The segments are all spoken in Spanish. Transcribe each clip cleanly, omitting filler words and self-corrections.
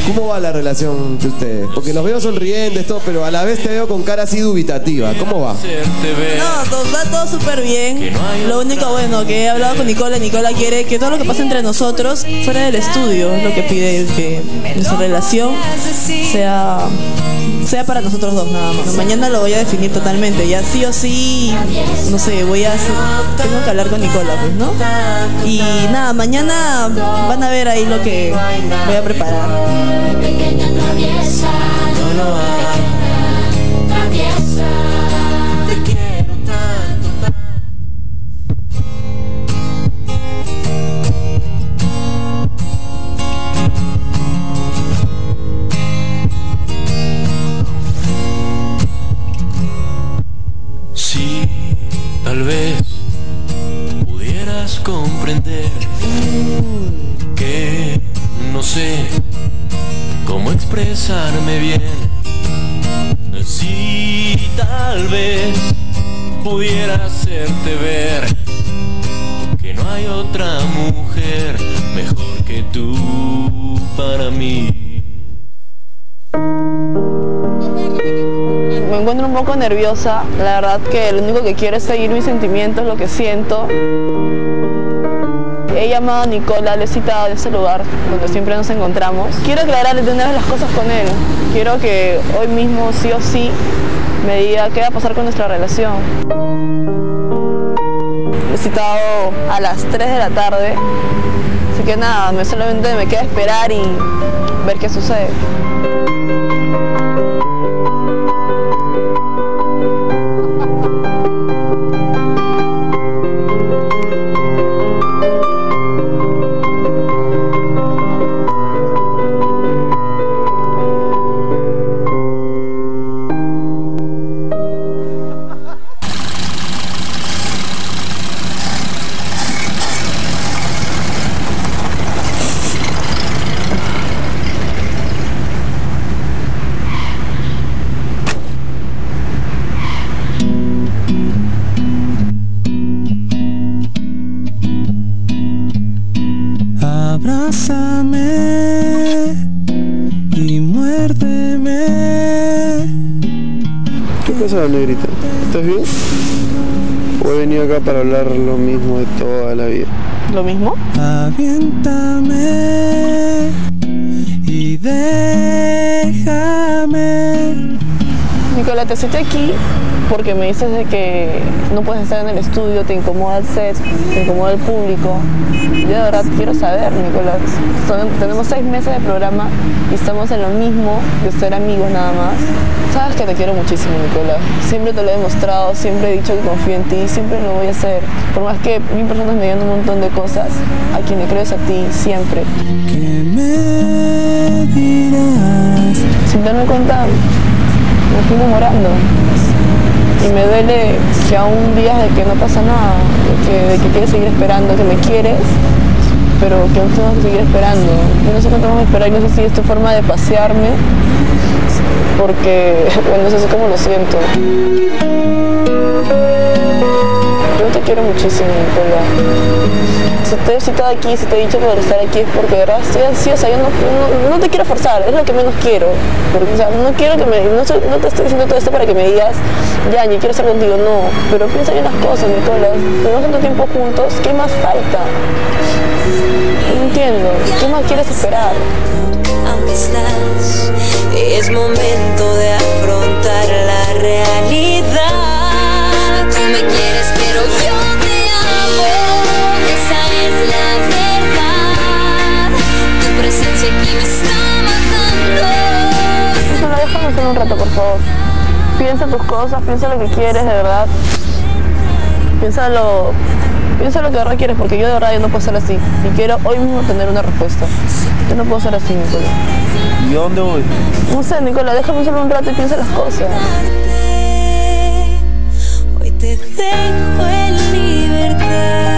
¿Cómo va la relación entre ustedes? Porque los veo sonrientes, todo, pero a la vez te veo con cara así dubitativa. ¿Cómo va? No, va todo súper bien. Lo único bueno que he hablado con Nicola, Nicola quiere que todo lo que pasa entre nosotros fuera del estudio, es lo que pide, que nuestra relación sea para nosotros dos nada más. Mañana lo voy a definir totalmente, ya sí o sí, no sé, tengo que hablar con Nicola, pues, ¿no? Y nada, mañana van a ver ahí lo que voy a preparar. Pequeña traviesa, traviesa, te quiero tanto. Si tal vez pudieras comprender que no sé cómo expresarme bien. Si tal vez pudiera hacerte ver que no hay otra mujer mejor que tú para mí. Me encuentro un poco nerviosa, la verdad que lo único que quiero es seguir mis sentimientos, lo que siento. He llamado a Nicola, le he citado en ese lugar donde siempre nos encontramos. Quiero aclararle de una vez las cosas con él. Quiero que hoy mismo, sí o sí, me diga qué va a pasar con nuestra relación. Le he citado a las 3 de la tarde, así que nada, solamente me queda esperar y ver qué sucede. Abrázame y muérdeme. ¿Qué pasa, negrita? ¿Estás bien? ¿O he venido acá para hablar lo mismo de toda la vida? ¿Lo mismo? Aviéntame y déjame. Nicola, te cité aquí porque me dices de que no puedes estar en el estudio, te incomoda el set, te incomoda el público. Yo de verdad quiero saber, Nicola, tenemos 6 meses de programa y estamos en lo mismo de ser amigos nada más. Sabes que te quiero muchísimo, Nicola. Siempre te lo he demostrado, siempre he dicho que confío en ti, siempre lo voy a hacer. Por más que 1000 personas me digan un montón de cosas, a quien le creo es a ti, siempre. ¿Qué me dirás? Sin darme cuenta, me estoy enamorando. Y me duele que aún días de que no pasa nada, de que quieres seguir esperando, que me quieres, pero que aún tengo que seguir esperando. Yo no sé cuánto vamos a esperar, no sé si es tu forma de pasearme, porque, bueno, no sé cómo lo siento. Yo te quiero muchísimo, Nicola. Si te he citado aquí, si te he dicho que por estar aquí es porque de verdad estoy ansiosa. Yo no te quiero forzar, es lo que menos quiero. Porque, o sea, no quiero que no te estoy diciendo todo esto para que me digas, ya, yo quiero estar contigo, no. Pero piensa en las cosas, Nicola. Tenemos tanto tiempo juntos, ¿qué más falta? No entiendo, ¿qué más quieres esperar? Aunque estás, es momento de afrontar la realidad. Tú me quieres, pero yo te amo. Esa es la verdad. Tu presencia aquí me está matando. Nicola, déjame hacer un rato, por favor. Piensa tus cosas, piensa lo que quieres, de verdad. Piensa lo que de verdad quieres, porque yo de verdad yo no puedo ser así. Y quiero hoy mismo tener una respuesta. Yo no puedo ser así, Nicola. ¿Y a dónde voy? No sé, Nicola, déjame solo un rato y piensa las cosas. Hoy te dejo en libertad.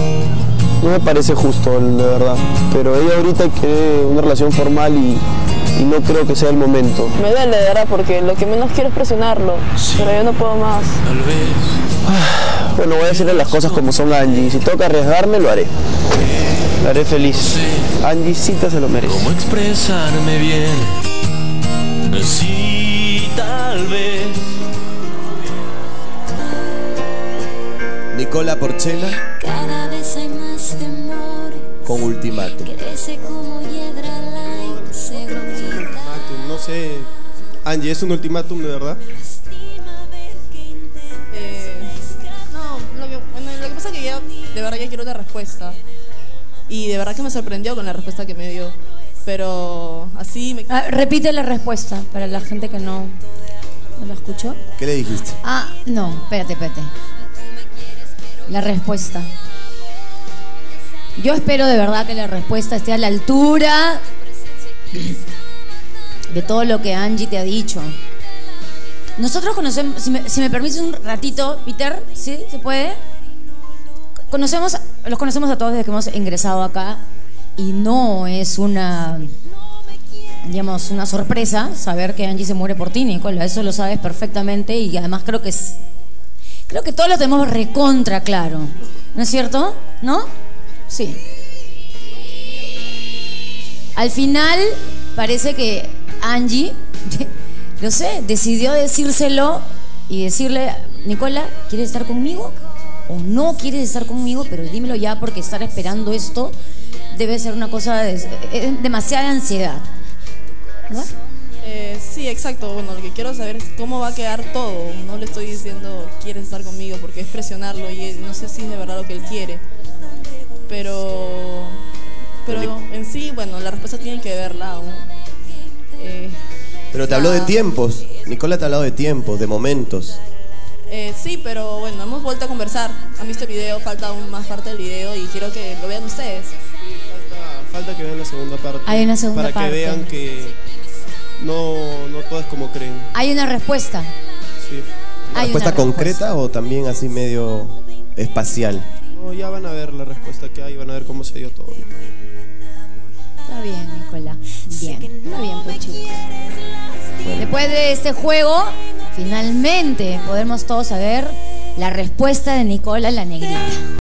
No me parece justo, de verdad. Pero ella ahorita quiere una relación formal y y no creo que sea el momento. Me duele, de verdad, porque lo que menos quiero es presionarlo, pero yo no puedo más. Tal vez Bueno, voy a decirle las cosas como son a Angie. Si toca arriesgarme, lo haré. La haré feliz. Angiecita se lo merece. cómo expresarme bien. Sí, tal vez. Nicola Porchela Cada vez hay más temor. con Ultimátum. Crece como hiedra la inseguridad. Ultimátum, no sé. Angie, ¿es un ultimátum de verdad? No, lo que pasa es que yo de verdad ya quiero una respuesta. Y de verdad que me sorprendió con la respuesta que me dio. Pero así me... Repite la respuesta para la gente que no la escuchó. ¿Qué le dijiste? No, espérate. La respuesta. Yo espero de verdad que la respuesta esté a la altura de todo lo que Angie te ha dicho. Nosotros conocemos, si me permites un ratito, Peter, ¿sí? ¿Se puede? Los conocemos a todos desde que hemos ingresado acá y no es una sorpresa saber que Angie se muere por ti, Nicola. Eso lo sabes perfectamente y además creo que todos lo tenemos recontra claro. ¿No es cierto? ¿No? Sí. Al final parece que Angie, no sé, decidió decírselo y decirle, Nicola, ¿quieres estar conmigo? ¿O no quieres estar conmigo? Pero dímelo ya, porque estar esperando esto debe ser una cosa de demasiada ansiedad. ¿Verdad? Sí, exacto. Bueno, lo que quiero saber es cómo va a quedar todo. No le estoy diciendo quieres estar conmigo porque es presionarlo y no sé si es de verdad lo que él quiere. Pero en sí, bueno, la respuesta tiene que verla aún. Pero te habló de tiempos. Nicola te ha hablado de tiempos, de momentos. Sí, pero bueno, hemos vuelto a conversar. Han visto el video, falta aún más parte del video y quiero que lo vean ustedes. Falta que vean la segunda parte. Hay una segunda para parte. que vean que no todo es como creen. Hay una respuesta. Sí. ¿Una Hay respuesta una concreta o también así medio espacial? No, ya van a ver la respuesta que hay, van a ver cómo se dio todo. Está bien, Nicola. Bien. Está bien, pues, chicos. Después de este juego, finalmente podemos todos saber la respuesta de Nicola la negrita.